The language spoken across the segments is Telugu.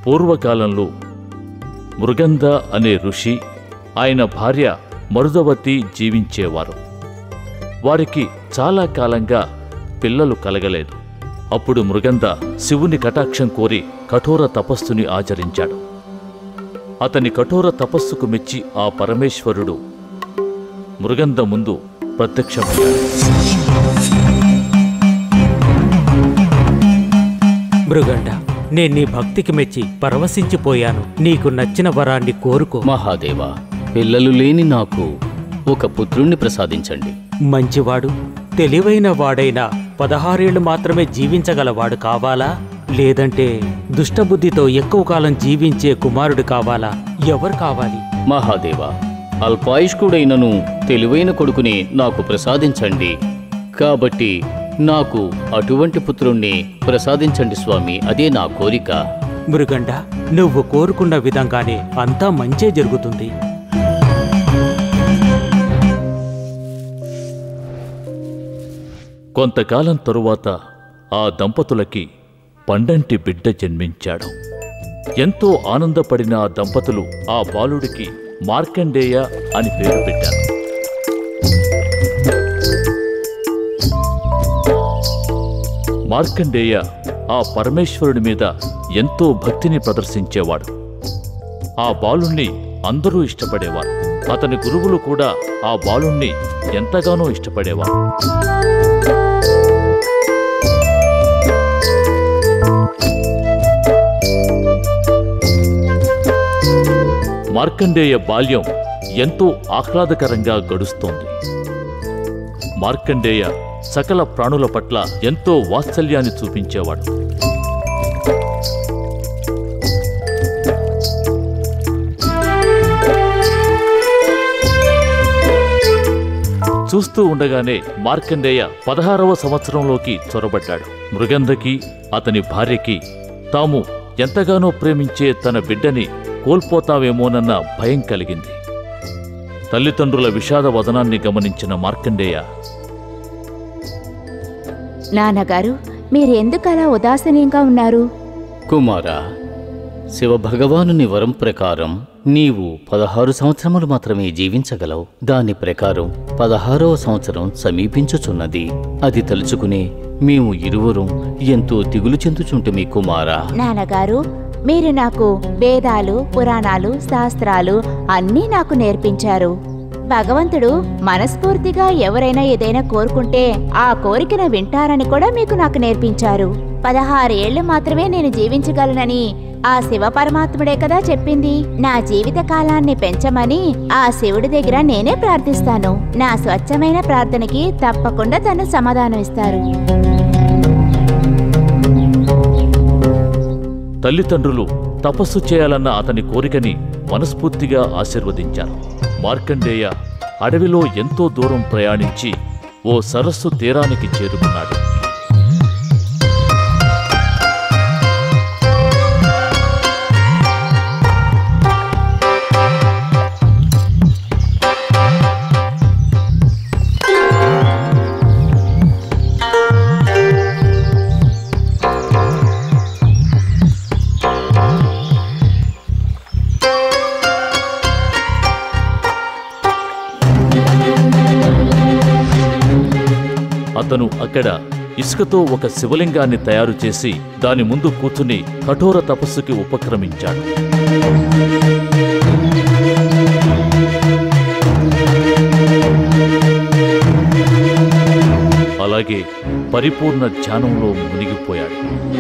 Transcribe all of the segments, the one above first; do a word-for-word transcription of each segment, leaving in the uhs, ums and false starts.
పూర్వకాలంలో మృగంధ అనే ఋషి ఆయన భార్య మరుదవతి జీవించేవారు. వారికి చాలా కాలంగా పిల్లలు కలగలేదు. అప్పుడు మృగంధ శివుని కటాక్షం కోరి కఠోర తపస్సుని ఆచరించాడు. అతని కఠోర తపస్సుకు మెచ్చి ఆ పరమేశ్వరుడు మృగంధ ముందు ప్రత్యక్షమయ్యాడు. మృగండ, నేను నీ భక్తికి మెచ్చి పరవశించిపోయాను. నీకు నచ్చిన వరాన్ని కోరుకో. మహాదేవా, పిల్లలు లేని నాకు ఒక పుత్రుణ్ణి ప్రసాదించండి. మంచివాడు, తెలివైన వాడైన పదహారేళ్లు మాత్రమే జీవించగలవాడు కావాలా, లేదంటే దుష్టబుద్ధితో ఎక్కువ కాలం జీవించే కుమారుడు కావాలా? ఎవరు కావాలి? మహాదేవా, అల్పాయుష్కుడైనను తెలివైన కొడుకుని నాకు ప్రసాదించండి. కాబట్టి నాకు అటువంటి పుత్రుణ్ణి ప్రసాదించండి స్వామి, అదే నా కోరిక. మృగండ, నువ్వు కోరుకున్న విధంగానే అంతా మంచే జరుగుతుంది. కొంతకాలం తరువాత ఆ దంపతులకి పండంటి బిడ్డ జన్మించాడు. ఎంతో ఆనందపడిన ఆ దంపతులు ఆ బాలుడికి మార్కండేయ అని పేరు పెట్టారు. మార్కండేయ ఆ పరమేశ్వరుడి మీద ఎంతో భక్తిని ప్రదర్శించేవాడు. ఆ బాలుణ్ణి అందరూ ఇష్టపడేవారు. అతని గురువులు కూడా ఆ బాలుణ్ణి ఎంతగానో ఇష్టపడేవారు. మార్కండేయ బాల్యం ఎంతో ఆహ్లాదకరంగా గడుస్తోంది. మార్కండేయ సకల ప్రాణుల పట్ల ఎంతో వాత్సల్యాన్ని చూపించేవాడు. చూస్తూ ఉండగానే మార్కండేయ పదహారవ సంవత్సరంలోకి చొరబడ్డాడు. మృగంధకి అతని భార్యకి తాము ఎంతగానో ప్రేమించే తన బిడ్డని కోల్పోతావేమోనన్న భయం కలిగింది. తల్లిదండ్రుల విషాద వదనాన్ని గమనించిన మార్కండేయ, నాన్నగారు, మీరెందుకలా ఉదాసీనంగా ఉన్నారు? కుమారా, శివభగవానుని వరం ప్రకారం నీవు పదహారు సంవత్సరములు మాత్రమే జీవించగలవు. దాని ప్రకారం పదహారవ సంవత్సరం సమీపించుచున్నది. అది తలుచుకునే మేము ఇరువురం ఎంతో దిగులు చెందుచుంటుమి కుమారా. నాన్నగారు, మీరు నాకు వేదాలు, పురాణాలు, శాస్త్రాలు అన్నీ నాకు నేర్పించారు. భగవంతుడు మనస్ఫూర్తిగా ఎవరైనా ఏదైనా కోరుకుంటే ఆ కోరికను వింటారని కూడా మీకు నాకు నేర్పించారు. పదహారు ఏళ్లు మాత్రమే నేను జీవించగలనని ఆ శివ పరమాత్ముడే కదా చెప్పింది. నా జీవిత కాలాన్ని పెంచమని ఆ శివుడి దగ్గర నేనే ప్రార్థిస్తాను. నా స్వచ్ఛమైన ప్రార్థనకి తప్పకుండా తను సమాధానం ఇస్తారు. తల్లిదండ్రులు తపస్సు చేయాలన్న అతని కోరికని మనస్ఫూర్తిగా ఆశీర్వదించారు. మార్కండేయ అడవిలో ఎంతో దూరం ప్రయాణించి ఓ సరస్సు తీరానికి చేరుకున్నాడు. అతను అక్కడ ఇసుకతో ఒక శివలింగాన్ని తయారు చేసి దాని ముందు కూర్చుని కఠోర తపస్సుకి ఉపక్రమించాడు. అలాగే పరిపూర్ణ ధ్యానంలో మునిగిపోయాడు.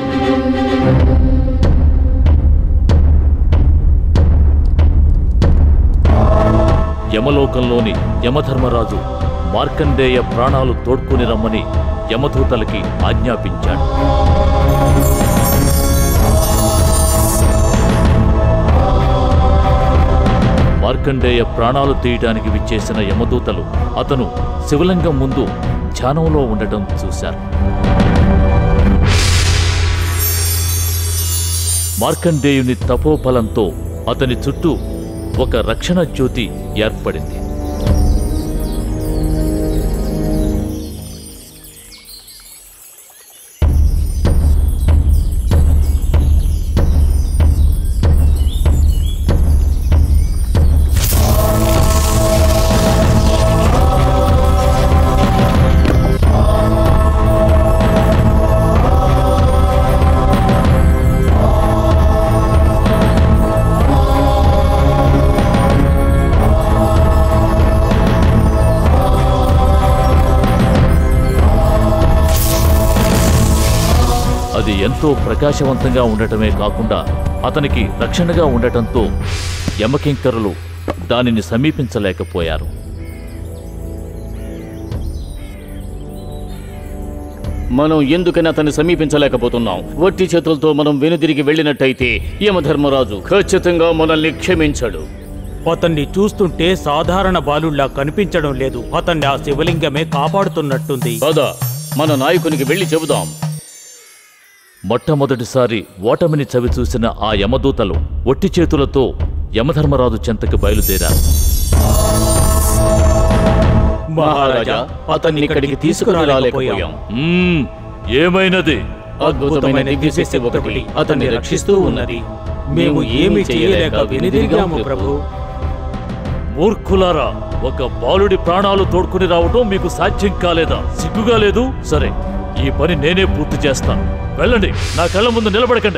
యమలోకంలోని యమధర్మరాజు మార్కండేయ ప్రాణాలు తోడ్కొని రమ్మని యమదూతలకి ఆజ్ఞాపించాడు. మార్కండేయ ప్రాణాలు తీయడానికి విచ్చేసిన యమదూతలు అతను శివలింగం ముందు ధ్యానంలో ఉండటం చూశారు. మార్కండేయుని తపోఫలంతో అతని చుట్టూ ఒక రక్షణ జ్యోతి ఏర్పడింది. ఎంతో ప్రకాశవంతంగా ఉండటమే కాకుండా అతనికి రక్షణగా ఉండటంతో యమకింకరులు దానిని సమీపించలేకపోయారు. మనం ఎందుకని అతన్ని సమీపించలేకపోతున్నాం? వట్టి చేతులతో మనం వెనుదిరిగి వెళ్ళినట్టయితే యమధర్మరాజు ఖచ్చితంగా మనల్ని క్షమించడు. అతన్ని చూస్తుంటే సాధారణ బాలుళ్లా కనిపించడం లేదు. అతన్ని ఆ శివలింగమే కాపాడుతున్నట్టుంది. పద, మన నాయకునికి వెళ్ళి చెబుదాం. మొట్టమొదటిసారి ఓటమిని చవిచూసిన ఆ యమదూతలు ఒట్టి చేతులతో యమధర్మరాజు చెంతకు బయలుదేరారు. మహారాజా, అతన్ని ఇక్కడికి తీసుకుని రాలేకపోయాం. మ్మ్, ఏమైనది? అద్భుతమైన దివ్యశక్తి ఒకటి అతన్ని రక్షిస్తూ ఉన్నది. మేము ఏమి చేయలేక వెనుదిరిగాము ప్రభు. మూర్ఖులారా, ఒక బాలుడి ప్రాణాలు తోడుకుని రావటం మీకు సాధ్యం కాలేదా? సిగ్గుగా లేదు? సరే, ఈ పని నేనే పూర్తి చేస్తాను. వెళ్ళండి, నా కళ్ళ ముందు నిలబడకండి.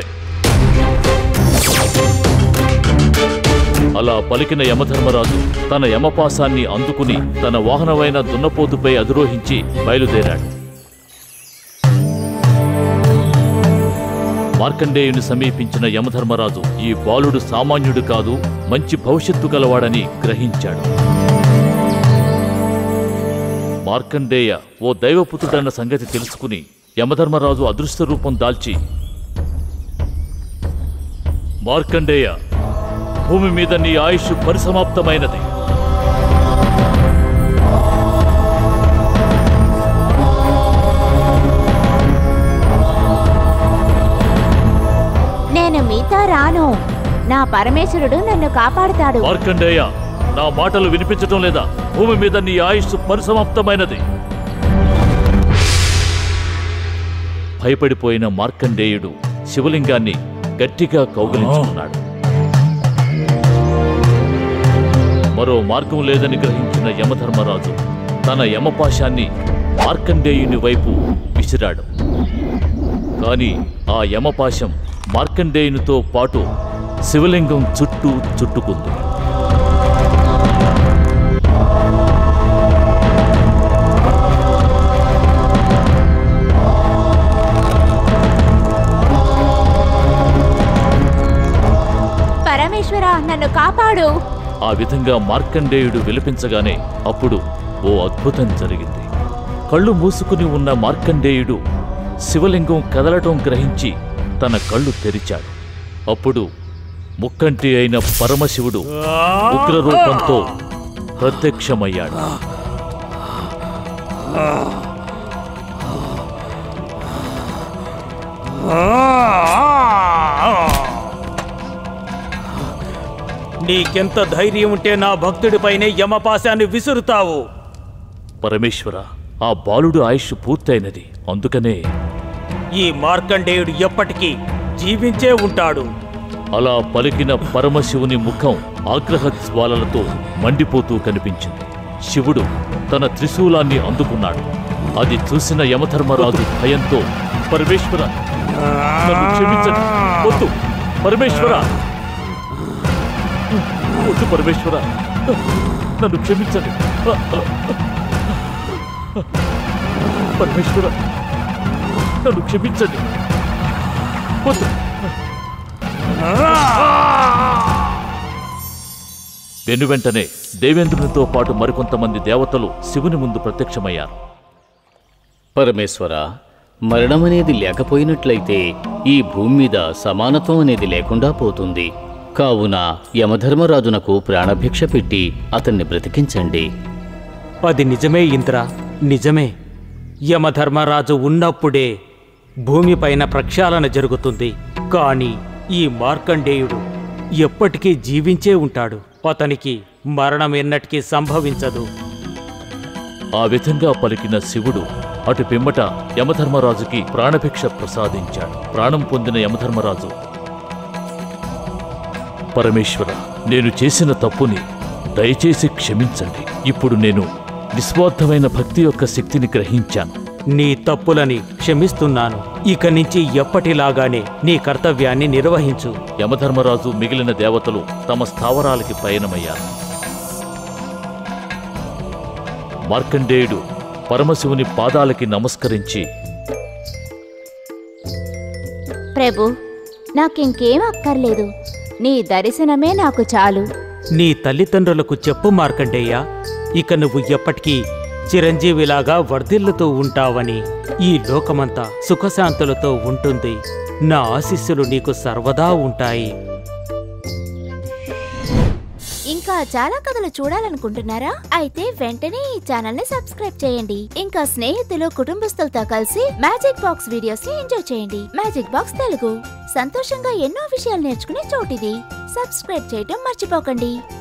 అలా పలికిన యమధర్మరాజు తన యమపాసాన్ని అందుకుని తన వాహనమైన దున్నపోతుపై అధిరోహించి బయలుదేరాడు. మార్కండేయుని సమీపించిన యమధర్మరాజు ఈ బాలుడు సామాన్యుడు కాదు, మంచి భవిష్యత్తు గలవాడని గ్రహించాడు. మార్కండేయ ఓ దైవపుత్రుడన్న సంగతి తెలుసుకుని యమధర్మరాజు అదృశ్య రూపం దాల్చి, మార్కండేయ, భూమి మీద నీ ఆయుష్ పరిసమాప్తమైనది. నేను మీతో రాను. నా పరమేశ్వరుడు నన్ను కాపాడుతాడు. మార్కండేయ, నా మాటలు వినిపించటం లేదా? భూమి మీద నీ ఆయుష్ పరిసమాప్తమైనది. భయపడిపోయిన మార్కండేయుడు శివలింగాన్ని గట్టిగా కౌగిలించుకున్నాడు. మరో మార్గం లేదని గ్రహించిన యమధర్మరాజు తన యమపాశాన్ని మార్కండేయుని వైపు విసిరాడు. కాని ఆ యమపాశం మార్కండేయునితో పాటు శివలింగం చుట్టూ చుట్టుకుంది. పరమేశ్వర, నన్ను కాపాడు. ఆ విధంగా మార్కండేయుడు విలపించగానే అప్పుడు ఓ అద్భుతం జరిగింది. కళ్ళు మూసుకుని ఉన్న మార్కండేయుడు శివలింగం కదలటం గ్రహించి తన కళ్ళు తెరిచాడు. అప్పుడు ముక్కంటి అయిన పరమశివుడు ఉగ్రరూపంతో ప్రత్యక్షమయ్యాడు. నీకెంత ధైర్యం ఉంటే నా భక్తుడిపైనే యమపాశాన్ని విసురుతావు? పరమేశ్వర, ఆ బాలుడు ఆయుష్ పూర్తయినది. అందుకనే ఈ మార్కండేయుడు ఎప్పటికీ జీవించే ఉంటాడు. అలా పలికిన పరమశివుని ముఖం ఆగ్రహజ్వాలలతో మండిపోతూ కనిపించింది. శివుడు తన త్రిశూలాన్ని అందుకున్నాడు. అది చూసిన యమధర్మరాజు భయంతో, పరమేశ్వర, నన్ను క్షమించండి. వద్దు పరమేశ్వర, వద్దు పరమేశ్వర, నన్ను క్షమించండి. పరమేశ్వర, నన్ను క్షమించండి. వద్దు. వెనువెంటనే దేవేంద్రునితో పాటు మరికొంతమంది దేవతలు శివుని ముందు ప్రత్యక్షమయ్యారు. పరమేశ్వర, మరణమనేది లేకపోయినట్లయితే ఈ భూమి మీద సమానత్వం అనేది లేకుండా పోతుంది. కావున యమధర్మరాజునకు ప్రాణభిక్ష పెట్టి అతన్ని బ్రతికించండి. అది నిజమే ఇంద్ర, నిజమే. యమధర్మరాజు ఉన్నప్పుడే భూమిపైన ప్రక్షాళన జరుగుతుంది. కానీ ఈ మార్కండేయుడు ఎప్పటికీ జీవించే ఉంటాడు. అతనికి మరణం ఎన్నటికీ సంభవించదు. ఆ విధంగా పలికిన శివుడు అటు పిమ్మట యమధర్మరాజుకి ప్రాణభిక్ష ప్రసాదించాడు. ప్రాణం పొందిన యమధర్మరాజు, పరమేశ్వర, నేను చేసిన తప్పుని దయచేసి క్షమించండి. ఇప్పుడు నేను నిస్వార్థమైన భక్తి యొక్క శక్తిని గ్రహించాను. నీ తప్పులని క్షమిస్తున్నాను. ఇక నుంచి ఎప్పటిలాగానే నీ కర్తవ్యాన్ని నిర్వహించు. యమధర్మరాజు మిగిలిన దేవతలు తమ స్థావరాలకి పయనమయ్యారు. మార్కండేయుడు పరమశివుని పాదాలకి నమస్కరించి, ప్రభు నాకింకేం అక్కర్లేదు, నీ దర్శనమే నాకు చాలు. నీ తల్లిదండ్రులకు చెప్పు మార్కండేయ, ఇక నువ్వు ఎప్పటికీ చిరంజీవిలాగా వర్ధిల్లుతూ ఉంటావని. ఈ లోకమంతా సుఖశాంతులతో ఉంటుంది. నా ఆశీస్సులు నీకు సర్వదా ఉంటాయి. ఇంకా చాలా కథలు చూడాలనుకుంటున్నారా? అయితే వెంటనే ఈ ఛానల్ ని సబ్స్క్రైబ్ చేయండి. ఇంకా స్నేహితులు కుటుంబస్తులతో కలిసి మ్యాజిక్ బాక్స్ వీడియోస్ ని ఎంజాయ్ చేయండి. మ్యాజిక్ బాక్స్ తెలుగు సంతోషంగా ఎన్నో విషయాలు నేర్చుకునే చోటిది. సబ్స్క్రైబ్ చేయటం మర్చిపోకండి.